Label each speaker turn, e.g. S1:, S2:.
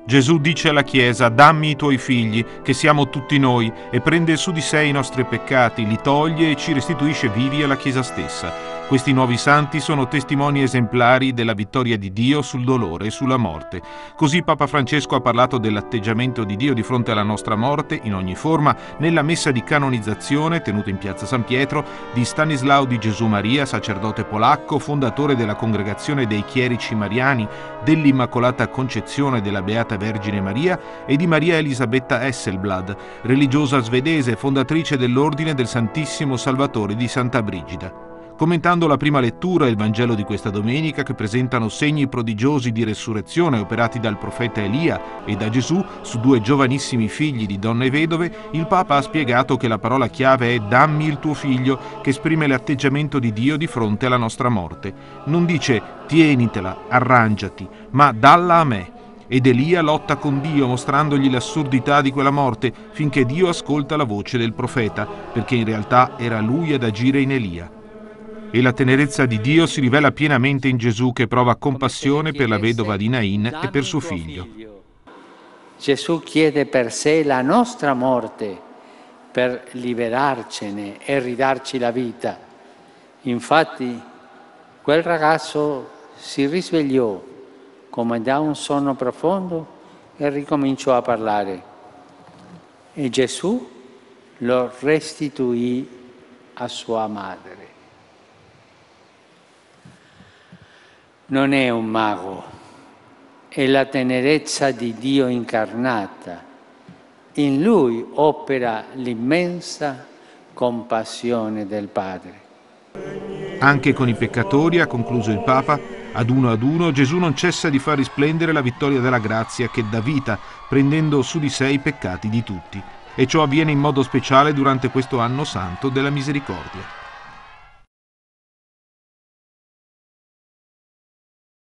S1: Gesù dice alla Chiesa: dammi i tuoi figli, che siamo tutti noi, e prende su di sé i nostri peccati, li toglie e ci restituisce vivi alla Chiesa stessa. Questi nuovi santi sono testimoni esemplari della vittoria di Dio sul dolore e sulla morte. Così Papa Francesco ha parlato dell'atteggiamento di Dio di fronte alla nostra morte, in ogni forma, nella messa di canonizzazione tenuta in piazza San Pietro di Stanislao di Gesù Maria, sacerdote polacco, fondatore della Congregazione dei Chierici Mariani, dell'Immacolata Concezione della Beata Vergine Maria e di Maria Elisabetta Hesselblad, religiosa svedese, fondatrice dell'Ordine del Santissimo Salvatore di Santa Brigida. Commentando la prima lettura e il Vangelo di questa domenica, che presentano segni prodigiosi di resurrezione operati dal profeta Elia e da Gesù su due giovanissimi figli di donne vedove, il Papa ha spiegato che la parola chiave è «dammi il tuo figlio», che esprime l'atteggiamento di Dio di fronte alla nostra morte. Non dice «tienitela, arrangiati», ma «dalla a me». Ed Elia lotta con Dio mostrandogli l'assurdità di quella morte finché Dio ascolta la voce del profeta, perché in realtà era lui ad agire in Elia. E la tenerezza di Dio si rivela pienamente in Gesù, che prova compassione per la vedova di Nain e per suo figlio.
S2: Gesù chiede per sé la nostra morte per liberarcene e ridarci la vita. Infatti quel ragazzo si risvegliò come da un sonno profondo e ricominciò a parlare. E Gesù lo restituì a sua madre. Non è un mago, è la tenerezza di Dio incarnata. In Lui opera l'immensa compassione del Padre.
S1: Anche con i peccatori, ha concluso il Papa, ad uno Gesù non cessa di far risplendere la vittoria della grazia che dà vita, prendendo su di sé i peccati di tutti. E ciò avviene in modo speciale durante questo anno santo della misericordia.